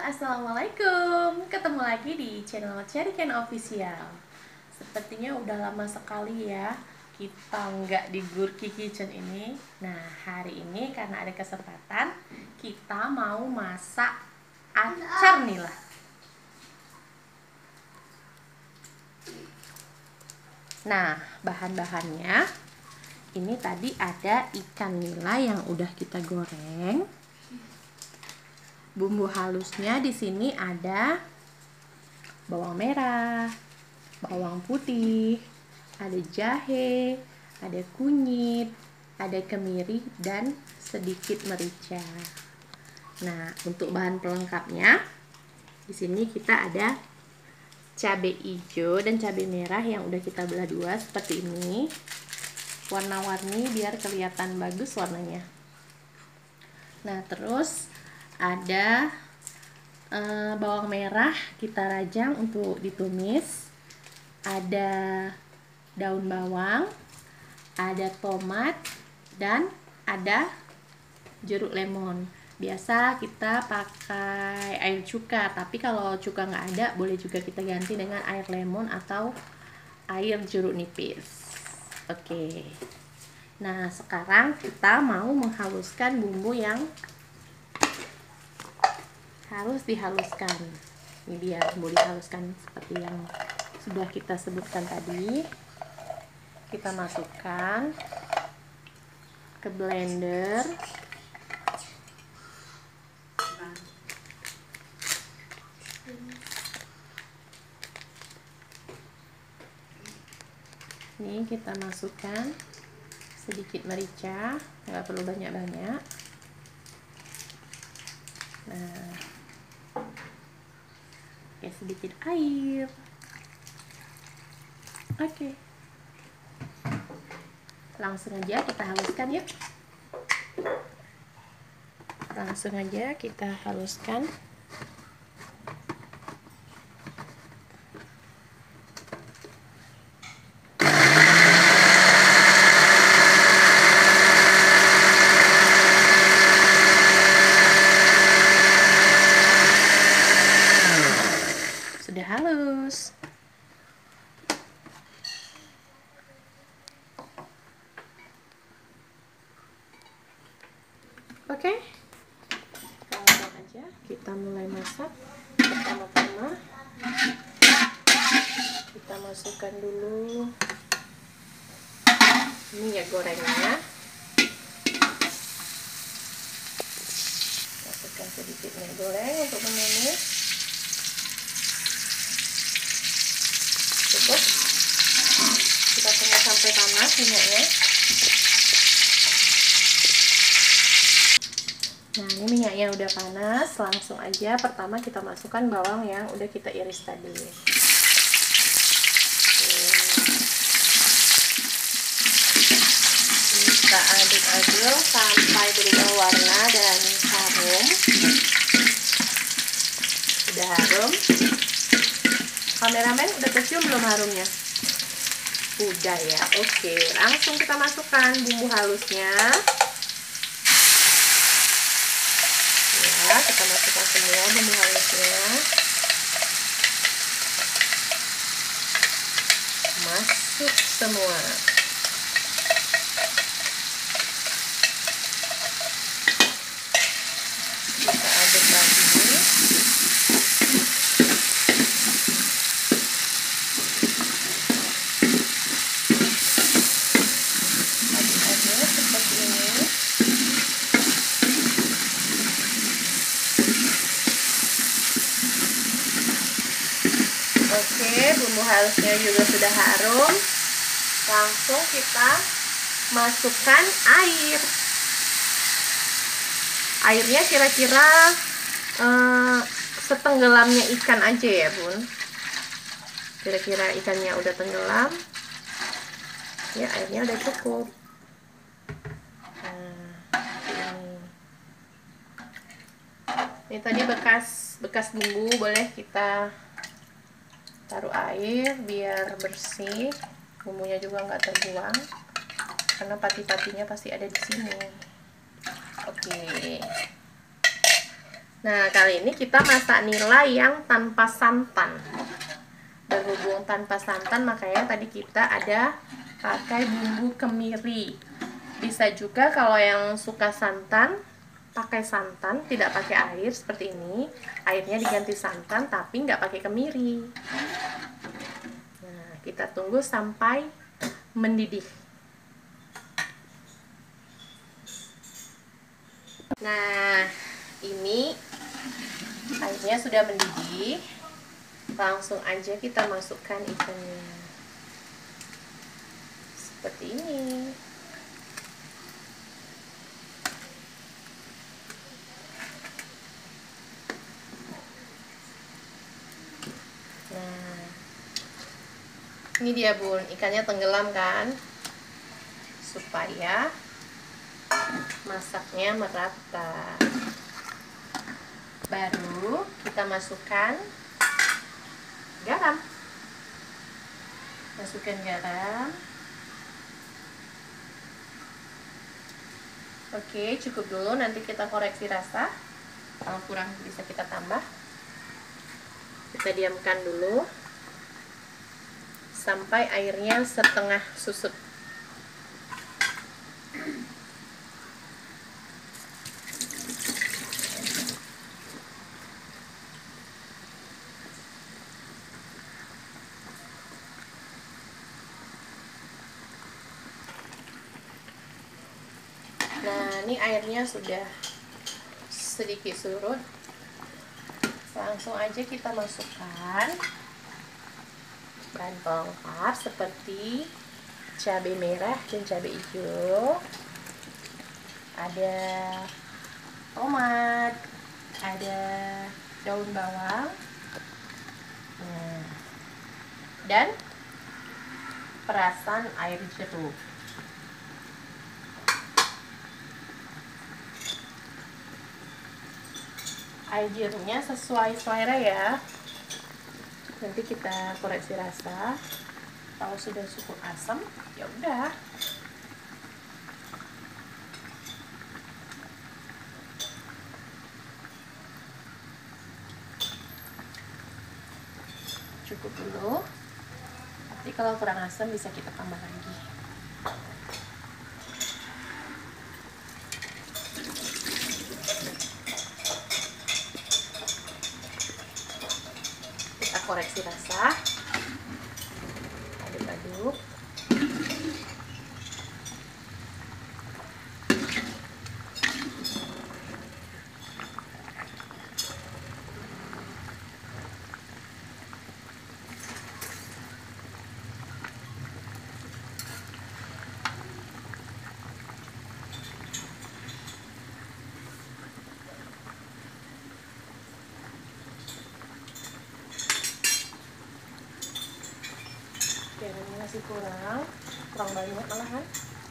Assalamualaikum, ketemu lagi di channel Cherry Can Official. Sepertinya udah lama sekali ya kita nggak di Gurky Kitchen ini. Nah, hari ini karena ada kesempatan kita mau masak acar nila. Nah, bahan-bahannya ini tadi ada ikan nila yang udah kita goreng. Bumbu halusnya di sini ada bawang merah, bawang putih, ada jahe, ada kunyit, ada kemiri dan sedikit merica. Nah, untuk bahan pelengkapnya di sini kita ada cabai hijau dan cabai merah yang udah kita belah dua seperti ini. Warna-warni biar kelihatan bagus warnanya. Nah, terus ada bawang merah kita rajang untuk ditumis, ada daun bawang, ada tomat, dan ada jeruk lemon. Biasa kita pakai air cuka, tapi kalau cuka nggak ada boleh juga kita ganti dengan air lemon atau air jeruk nipis. Oke, nah sekarang kita mau menghaluskan bumbu yang harus dihaluskan. Ini dia bumbu dihaluskan seperti yang sudah kita sebutkan tadi. Kita masukkan ke blender. Ini kita masukkan sedikit merica, nggak perlu banyak-banyak. Nah, pakai sedikit air. Oke, langsung aja kita haluskan ya. Langsung aja kita haluskan. Sudah halus. Oke, langsung aja kita mulai masak. Pertama-tama kita masukkan dulu minyak gorengnya. Masukkan sedikit minyak goreng untuk menumis. Cukup. Kita tunggu sampai panas minyaknya. Nah, ini minyaknya udah panas, langsung aja pertama kita masukkan bawang yang udah kita iris tadi. Kita aduk-aduk sampai berubah warna dan harum. Udah harum. Kameramen udah kecium belum harumnya? Udah ya, oke. Langsung kita masukkan bumbu halusnya. Ya, kita masukkan semua bumbu halusnya. Masuk semua. Kita aduk lagi. Aduk-aduk seperti ini. Oke, bumbu halusnya juga sudah harum. Langsung kita masukkan air. Airnya kira-kira setenggelamnya ikan aja ya bun. Kira-kira ikannya udah tenggelam. Ya, airnya udah cukup. Nah, ini tadi bekas bumbu, boleh kita taruh air biar bersih, bumbunya juga nggak terbuang karena pati-patinya pasti ada di sini. Oke, Nah, kali ini kita masak nila yang tanpa santan. Berhubung tanpa santan, makanya tadi kita ada pakai bumbu kemiri. Bisa juga kalau yang suka santan, pakai santan, tidak pakai air seperti ini. Airnya diganti santan, tapi nggak pakai kemiri. Nah, kita tunggu sampai mendidih. Nah, ini airnya sudah mendidih. Langsung aja kita masukkan ikannya. Seperti ini. Nah, ini dia bun, ikannya tenggelam kan? Supaya masaknya merata. Baru kita masukkan garam. Masukkan garam. Oke, cukup dulu, nanti kita koreksi rasa. Kalau kurang bisa kita tambah. Kita diamkan dulu sampai airnya setengah susut. Nah, ini airnya sudah sedikit surut. Langsung aja kita masukkan bahan pelengkap seperti cabai merah dan cabai hijau. Ada tomat, ada daun bawang, dan perasan air jeruk. Air jeruknya sesuai selera ya. Nanti kita koreksi rasa. Kalau sudah cukup asam, ya udah. Cukup dulu. Nanti kalau kurang asam bisa kita tambah lagi. Kita koreksi rasa. Aduk-aduk. Garamnya masih kurang banyak malahan.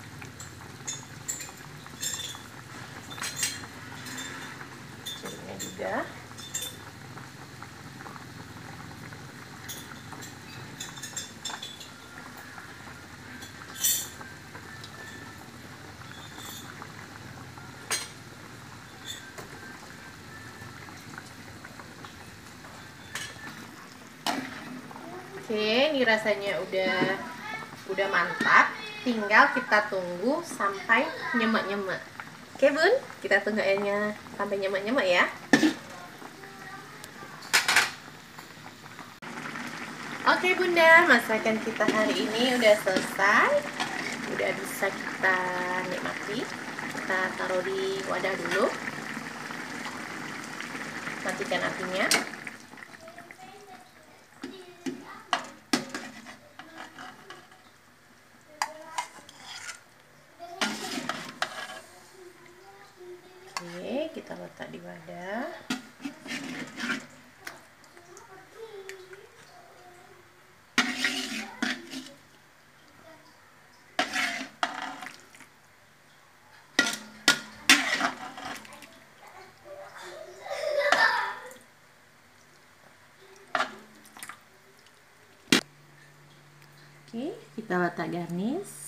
Jeruknya juga. Oke, ini rasanya udah mantap. Tinggal kita tunggu sampai nyemek-nyemek. Oke, Bun, kita tunggu airnya sampai nyemek-nyemek ya. Oke, Bunda, masakan kita hari ini udah selesai. Udah bisa kita nikmati. Kita taruh di wadah dulu. Matikan apinya. Oke, kita letak di wadah. Oke, kita letak garnish.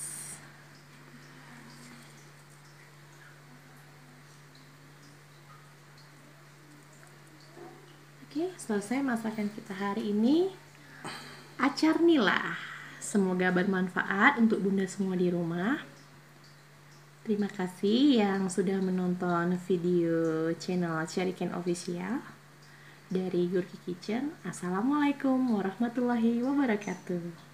Oke, selesai masakan kita hari ini. Acar nila. Semoga bermanfaat untuk bunda semua di rumah. Terima kasih yang sudah menonton video channel Syariken Official dari Gurki Kitchen. Assalamualaikum warahmatullahi wabarakatuh.